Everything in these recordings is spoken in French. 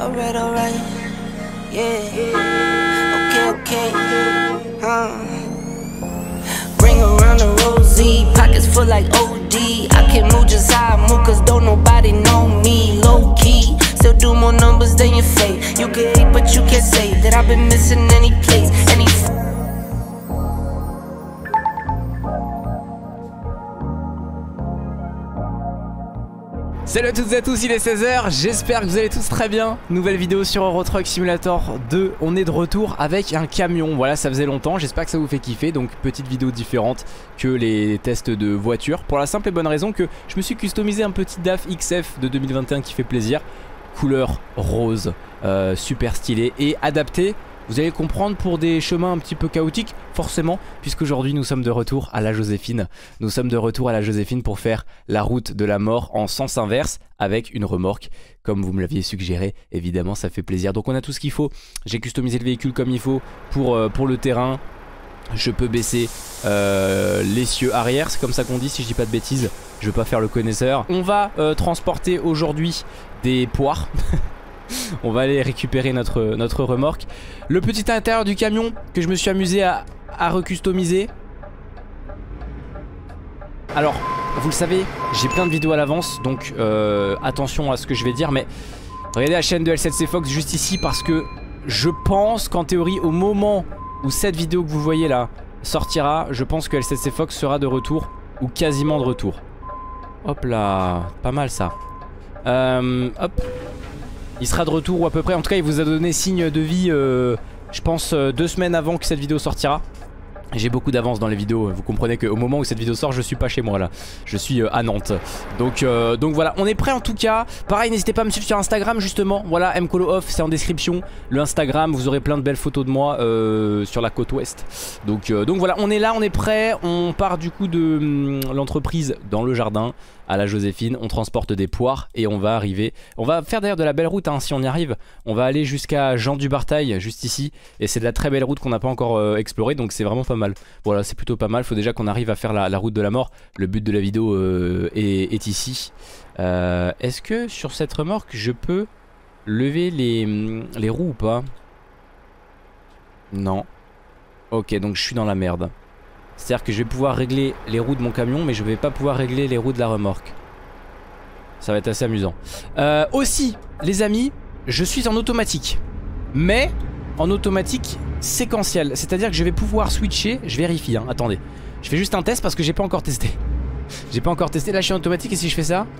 alright, yeah. Okay. Ring around the rosy, pockets full like OD. I can move just how I move, cause don't nobody know me. Low key, still do more numbers than your fate. You can hate, but you can't say that I've been missing any place, any. Salut à toutes et à tous, il est 16h, j'espère que vous allez tous très bien. Nouvelle vidéo sur Euro Truck Simulator 2, on est de retour avec un camion. Voilà, ça faisait longtemps, j'espère que ça vous fait kiffer. Donc petite vidéo différente que les tests de voiture, pour la simple et bonne raison que je me suis customisé un petit DAF XF de 2021 qui fait plaisir. Couleur rose, super stylé et adapté. Vous allez comprendre, pour des chemins un petit peu chaotiques, forcément, puisqu'aujourd'hui nous sommes de retour à la Joséphine. Nous sommes de retour à la Joséphine pour faire la route de la mort en sens inverse avec une remorque, comme vous me l'aviez suggéré. Évidemment, ça fait plaisir. Donc on a tout ce qu'il faut. J'ai customisé le véhicule comme il faut pour le terrain. Je peux baisser l'essieu arrière, c'est comme ça qu'on dit si je dis pas de bêtises. Je veux pas faire le connaisseur. On va transporter aujourd'hui des poires. On va aller récupérer notre remorque. Le petit intérieur du camion que je me suis amusé à recustomiser. Alors, vous le savez, j'ai plein de vidéos à l'avance, donc attention à ce que je vais dire. Mais regardez la chaîne de L7C Fox juste ici, parce que je pense qu'en théorie, au moment où cette vidéo que vous voyez là sortira, je pense que L7C Fox sera de retour, ou quasiment de retour. Hop là, pas mal ça. Hop. Il sera de retour ou à peu près, en tout cas il vous a donné signe de vie je pense 2 semaines avant que cette vidéo sortira. J'ai beaucoup d'avance dans les vidéos, vous comprenez qu'au moment où cette vidéo sort je suis pas chez moi là. Je suis à Nantes. Donc voilà, on est prêt en tout cas. Pareil, n'hésitez pas à me suivre sur Instagram justement. Voilà, mcolo-off, c'est en description. Le Instagram, vous aurez plein de belles photos de moi sur la côte ouest. Donc voilà, on est là, on est prêt. On part du coup de l'entreprise dans le jardin à la Joséphine. On transporte des poires et on va arriver. On va faire d'ailleurs de la belle route hein, si on y arrive. On va aller jusqu'à Jean du Bartail juste ici. Et c'est de la très belle route qu'on n'a pas encore explorée. Donc c'est vraiment pas mal. Voilà, c'est plutôt pas mal. Faut déjà qu'on arrive à faire la route de la mort. Le but de la vidéo est ici. Est-ce que sur cette remorque je peux lever les roues ou pas? Non. Ok, donc je suis dans la merde. C'est-à-dire que je vais pouvoir régler les roues de mon camion, mais je vais pas pouvoir régler les roues de la remorque. Ça va être assez amusant. Aussi, les amis, je suis en automatique. Mais en automatique séquentielle. C'est-à-dire que je vais pouvoir switcher. Je vérifie, hein, attendez. Je fais juste un test parce que j'ai pas encore testé. J'ai pas encore testé. Là, je suis en automatique et si je fais ça.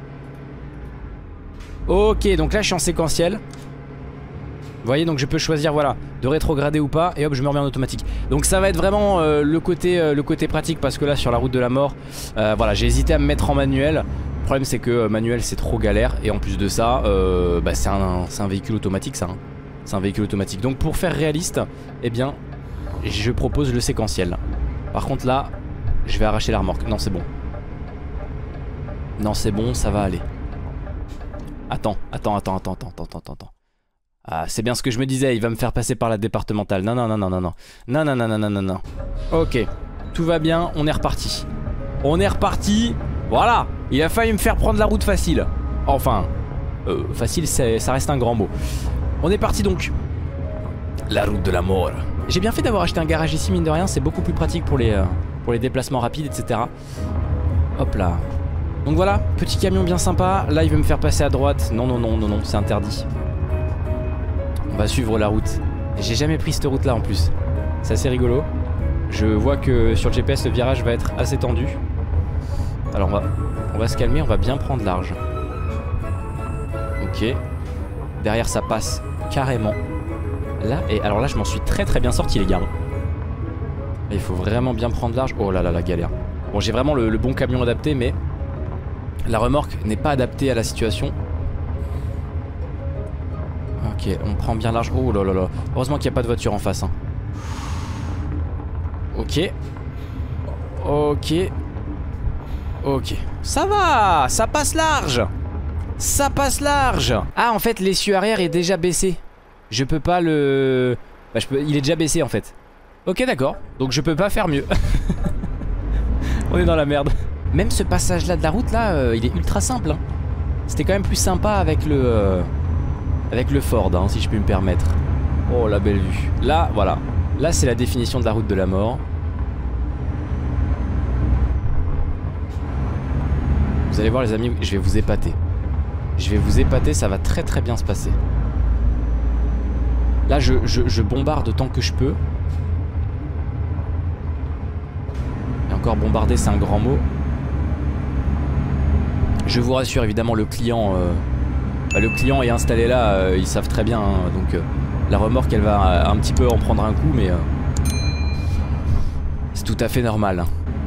Ok, donc là, je suis en séquentiel. Vous voyez, donc je peux choisir, voilà, de rétrograder ou pas. Et hop, je me remets en automatique. Donc ça va être vraiment le côté pratique. Parce que là, sur la route de la mort, voilà, j'ai hésité à me mettre en manuel. Le problème, c'est que manuel, c'est trop galère. Et en plus de ça, bah, c'est un véhicule automatique, ça. Hein. C'est un véhicule automatique. Donc pour faire réaliste, eh bien, je propose le séquentiel. Par contre, là, je vais arracher la remorque. Non, c'est bon. Non, c'est bon, ça va aller. Attends. Ah, c'est bien ce que je me disais, il va me faire passer par la départementale. Non. Ok, tout va bien, on est reparti. Voilà, il a failli me faire prendre la route facile. Enfin, facile, ça reste un grand mot. On est parti donc. La route de la mort. J'ai bien fait d'avoir acheté un garage ici, mine de rien, c'est beaucoup plus pratique pour les déplacements rapides, etc. Hop là. Donc voilà, petit camion bien sympa. Là, il veut me faire passer à droite. Non, c'est interdit. On va suivre la route. J'ai jamais pris cette route là en plus. C'est assez rigolo. Je vois que sur le GPS le virage va être assez tendu. Alors on va se calmer, on va bien prendre large. Ok. Derrière ça passe carrément. Là, et alors là je m'en suis très bien sorti les gars. Il faut vraiment bien prendre large. Oh là là, la galère. Bon, j'ai vraiment le bon camion adapté, mais la remorque n'est pas adaptée à la situation. Ok, on prend bien large. Oh là là là. Heureusement qu'il n'y a pas de voiture en face. Hein. Ok. Ça va, ça passe large. Ah, en fait, l'essieu arrière est déjà baissé. Je peux pas le... Bah, il est déjà baissé en fait. Ok, d'accord. Donc je peux pas faire mieux. On est dans la merde. Même ce passage là de la route là, il est ultra simple hein. C'était quand même plus sympa avec le avec le Ford, hein, si je puis me permettre. Oh la belle vue. Là, voilà. Là c'est la définition de la route de la mort. Vous allez voir les amis, je vais vous épater. Je vais vous épater, ça va très très bien se passer. Là je bombarde autant que je peux. Et encore bombarder c'est un grand mot. Je vous rassure évidemment le client est installé là, ils savent très bien hein, donc la remorque elle va un petit peu en prendre un coup mais c'est tout à fait normal.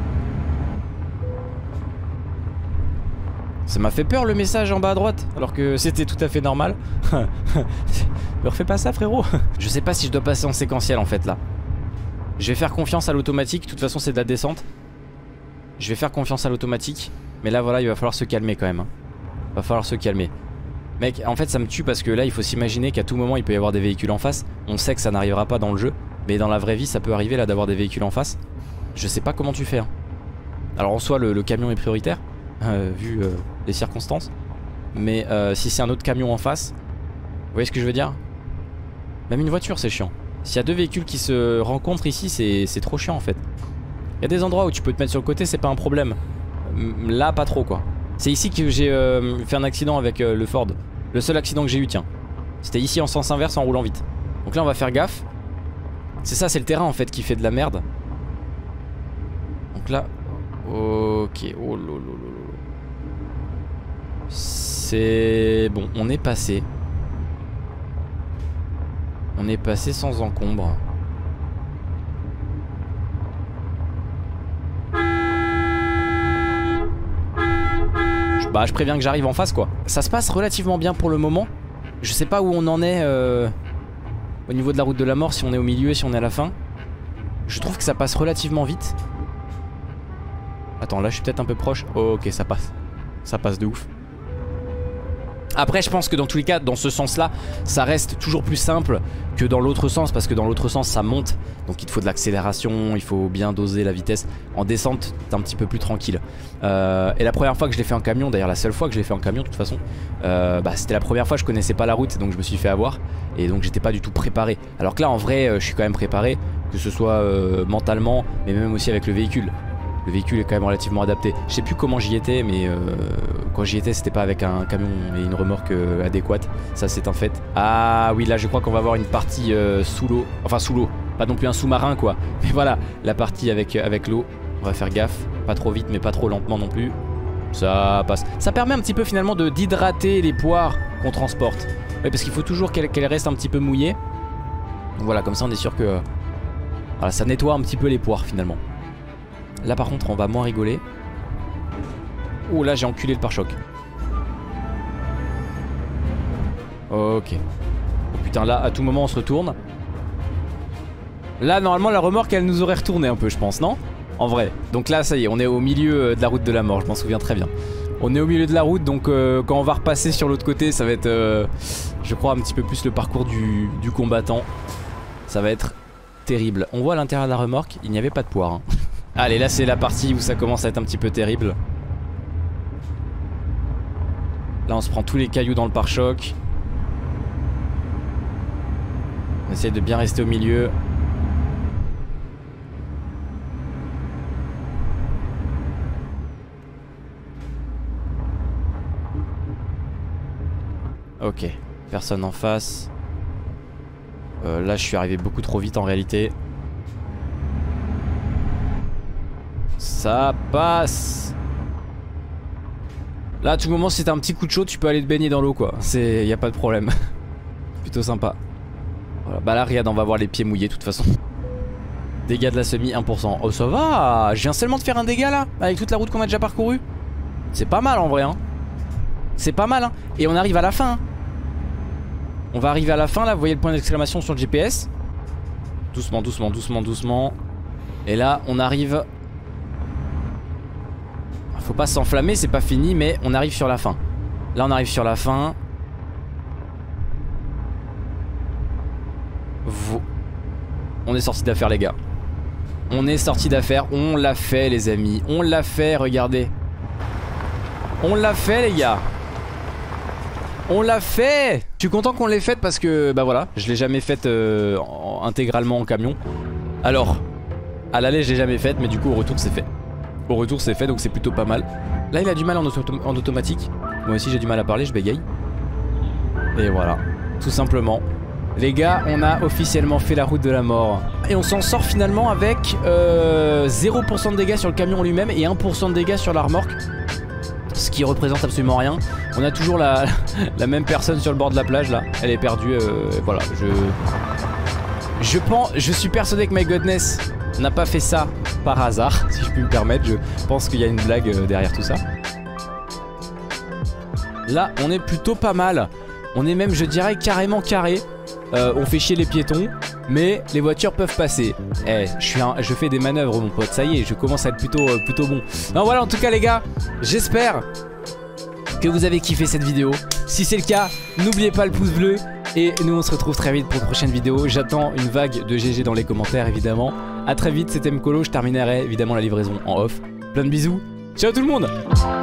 Ça m'a fait peur le message en bas à droite alors que c'était tout à fait normal. Me refais pas ça frérot. Je sais pas si je dois passer en séquentiel en fait là. Je vais faire confiance à l'automatique, de toute façon c'est de la descente. Je vais faire confiance à l'automatique. Mais là voilà il va falloir se calmer quand même. Va falloir se calmer. Mec en fait ça me tue parce que là il faut s'imaginer qu'à tout moment il peut y avoir des véhicules en face. On sait que ça n'arrivera pas dans le jeu. Mais dans la vraie vie ça peut arriver là d'avoir des véhicules en face. Je sais pas comment tu fais hein. Alors en soi le camion est prioritaire vu les circonstances. Mais si c'est un autre camion en face, vous voyez ce que je veux dire? Même une voiture c'est chiant. S'il y a deux véhicules qui se rencontrent ici c'est trop chiant en fait. Il y a des endroits où tu peux te mettre sur le côté c'est pas un problème. Là pas trop quoi. C'est ici que j'ai fait un accident avec le Ford. Le seul accident que j'ai eu tiens. C'était ici en sens inverse en roulant vite. Donc là on va faire gaffe. C'est ça, c'est le terrain en fait qui fait de la merde. Donc là ok. Oh lolo. C'est bon, on est passé. On est passé sans encombre. Bah je préviens que j'arrive en face quoi. Ça se passe relativement bien pour le moment. Je sais pas où on en est au niveau de la route de la mort, si on est au milieu, si on est à la fin. Je trouve que ça passe relativement vite. Attends là je suis peut-être un peu proche. Oh, ok ça passe. Ça passe de ouf. Après je pense que dans tous les cas dans ce sens là ça reste toujours plus simple que dans l'autre sens. Parce que dans l'autre sens ça monte. Donc il te faut de l'accélération, il faut bien doser la vitesse. En descente t'es un petit peu plus tranquille. Et la première fois que je l'ai fait en camion, d'ailleurs la seule fois que je l'ai fait en camion de toute façon, bah, c'était la première fois, je connaissais pas la route. Donc je me suis fait avoir. Et donc j'étais pas du tout préparé. Alors que là en vrai je suis quand même préparé. Que ce soit mentalement mais même aussi avec le véhicule. Le véhicule est quand même relativement adapté. Je sais plus comment j'y étais mais quand j'y étais c'était pas avec un camion et une remorque adéquate. Ça c'est un fait. Ah oui là je crois qu'on va avoir une partie sous l'eau. Enfin sous l'eau, pas non plus un sous-marin quoi. Mais voilà la partie avec l'eau. On va faire gaffe. Pas trop vite mais pas trop lentement non plus. Ça passe. Ça permet un petit peu finalement d'hydrater les poires qu'on transporte. Oui parce qu'il faut toujours qu'elles restent un petit peu mouillées. Donc voilà comme ça on est sûr que voilà, ça nettoie un petit peu les poires finalement. Là par contre on va moins rigoler. Oh là j'ai enculé le pare-choc. Ok. Oh putain là à tout moment on se retourne. Là normalement la remorque elle nous aurait retourné un peu je pense non? En vrai. Donc là ça y est on est au milieu de la route de la mort. Je m'en souviens très bien. On est au milieu de la route donc quand on va repasser sur l'autre côté ça va être je crois un petit peu plus le parcours du combattant. Ça va être terrible. On voit à l'intérieur de la remorque il n'y avait pas de poire hein. Allez là c'est la partie où ça commence à être un petit peu terrible. Là on se prend tous les cailloux dans le pare-choc. On essaie de bien rester au milieu. Ok, personne en face. Là je suis arrivé beaucoup trop vite en réalité. Ça passe. Là à tout moment si t'as un petit coup de chaud tu peux aller te baigner dans l'eau quoi. Y a pas de problème. Plutôt sympa. Voilà. Bah là regarde on va voir les pieds mouillés de toute façon. Dégâts de la semi 1%. Oh ça va. Je viens seulement de faire un dégât là. Avec toute la route qu'on a déjà parcourue. C'est pas mal en vrai hein. C'est pas mal hein. Et on arrive à la fin hein. On va arriver à la fin là. Vous voyez le point d'exclamation sur le GPS. Doucement doucement doucement doucement. Et là on arrive. Faut pas s'enflammer, c'est pas fini, mais on arrive sur la fin. Là on arrive sur la fin. On est sorti d'affaire les gars. On est sorti d'affaire, on l'a fait les amis. On l'a fait, regardez. On l'a fait les gars. On l'a fait. Je suis content qu'on l'ait faite parce que bah voilà, je l'ai jamais faite intégralement en camion. Alors, à l'aller je l'ai jamais faite, mais du coup au retour c'est fait. Au retour c'est fait, donc c'est plutôt pas mal. Là il a du mal en automatique. Moi aussi j'ai du mal à parler, je bégaye. Et voilà, tout simplement. Les gars, on a officiellement fait la route de la mort. Et on s'en sort finalement avec 0% de dégâts sur le camion lui-même et 1% de dégâts sur la remorque. Ce qui représente absolument rien. On a toujours la même personne sur le bord de la plage là. Elle est perdue, voilà. Je suis persuadé que My Godness n'a pas fait ça par hasard, si je puis me permettre. Je pense qu'il y a une blague derrière tout ça. Là, on est plutôt pas mal. On est même, je dirais, carrément carré. On fait chier les piétons, mais les voitures peuvent passer. Eh, je fais des manœuvres, mon pote. Ça y est, je commence à être plutôt bon. Non, voilà, en tout cas, les gars, j'espère que vous avez kiffé cette vidéo. Si c'est le cas, n'oubliez pas le pouce bleu. Et nous, on se retrouve très vite pour une prochaine vidéo. J'attends une vague de GG dans les commentaires, évidemment. A très vite, c'était Mkolo. Je terminerai évidemment la livraison en off. Plein de bisous. Ciao tout le monde.